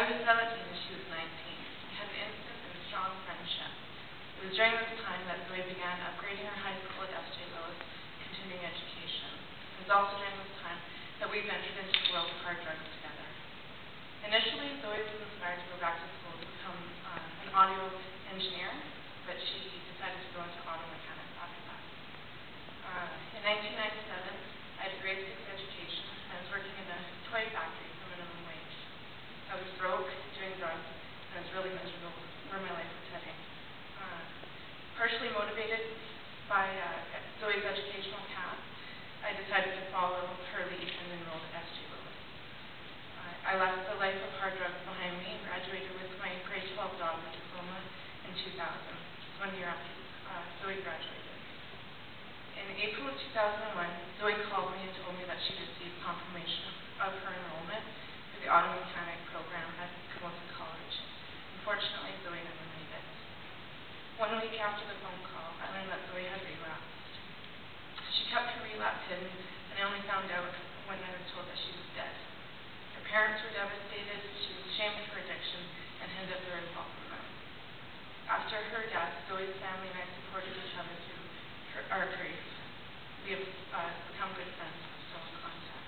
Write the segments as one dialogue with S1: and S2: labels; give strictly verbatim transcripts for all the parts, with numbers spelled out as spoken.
S1: I was seventeen and she was nineteen. We had an instant and strong friendship. It was during this time that Zoe began upgrading her high school at S J Willis, continuing education. It was also during this time that we ventured into the world of hard drugs together. Initially, Zoe was inspired to go back to school to become uh, an audio engineer, but she decided to go into auto mechanics after that. Uh, in nineteen ninety-seven, I had a grade six education and I was working in a toy factory for minimum wage. I was broke, doing drugs, and I was really miserable where my life was heading. Uh, partially motivated by uh, Zoe's educational path, I decided to follow her lead and enrolled at S J Willis. Uh, I left the life of hard drugs behind me and graduated with my grade twelve doctorate diploma in two thousand, one year after uh, Zoe graduated. In April of two thousand one, Zoe called me and told me that she received confirmation of her enrollment for the auto mechanic program at College. Unfortunately, Zoe never made it. One week after the phone call, I learned that Zoe had relapsed. She kept her relapse hidden, and I only found out when I was told that she was dead. Her parents were devastated, she was ashamed of her addiction, and hinted at their involvement. After her death, Zoe's family and I supported each other through her, our grief. We have uh, become good friends and are still in contact.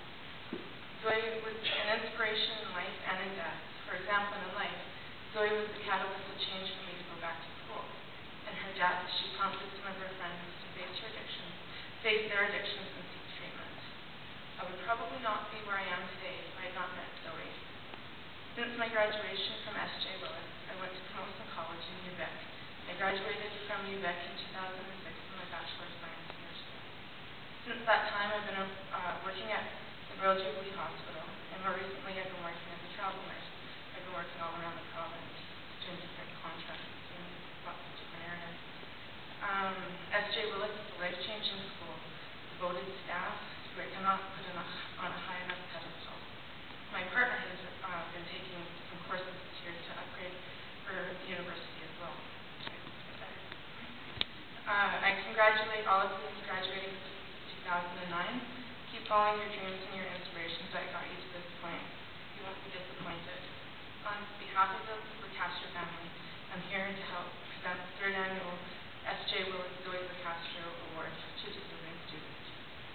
S1: Zoe was an inspiration in life and in death. For example, in life, Zoe was the catalyst that changed for me to go back to school. In her death, she prompted some of her friends to face her addictions, face their addictions and seek treatment. I would probably not be where I am today if I had not met Zoe. Since my graduation from S J Willis, I went to College in Quebec. I graduated from Quebec in two thousand six with my Bachelor of Science in Nursing. Since that time, I've been uh, working at the Royal Jubilee Hospital, and more recently I've been working as a travel nurse. I've been working all around the province, doing different contracts in lots of different areas. Um, S J Willis is a life-changing school, devoted staff, who I cannot put enough, on a high enough pedestal. My partner has uh, been taking some courses this year to upgrade her university as well. Uh, I congratulate all of you graduating two thousand nine. Keep following your dreams and your inspirations that got you to this point. You won't be disappointed. On behalf of the Licastro family, I'm here to help present the third annual S J Willis Zoe Licastro Award to deserving students.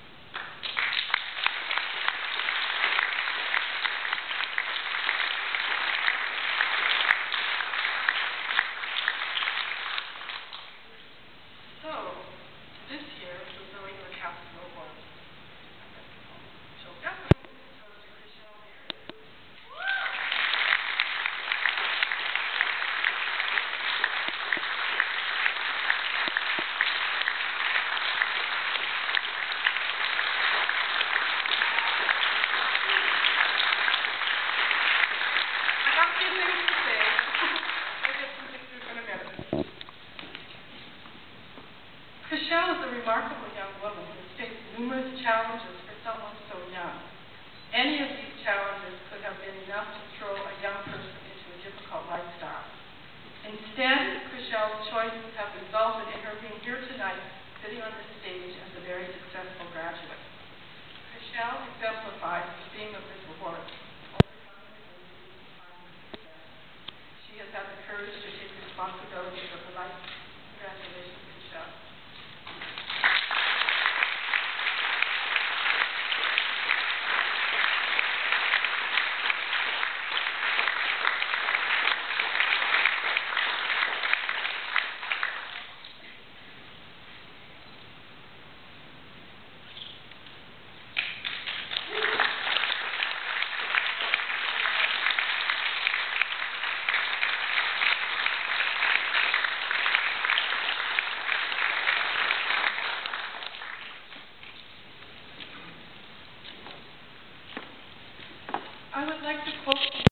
S1: So, this year, the Zoe Licastro Award. So, definitely goes to Chriselle here. Chriselle is a remarkable young woman who has faced numerous challenges for someone so young. Any of these challenges could have been enough to throw a young person into a difficult lifestyle. Instead, Chriselle's choices have resulted in her being here tonight, sitting on the stage as a very successful graduate. Chriselle exemplifies the theme of this award. She has had the courage to take responsibility for her life. Congratulations, Chriselle. I would like to quote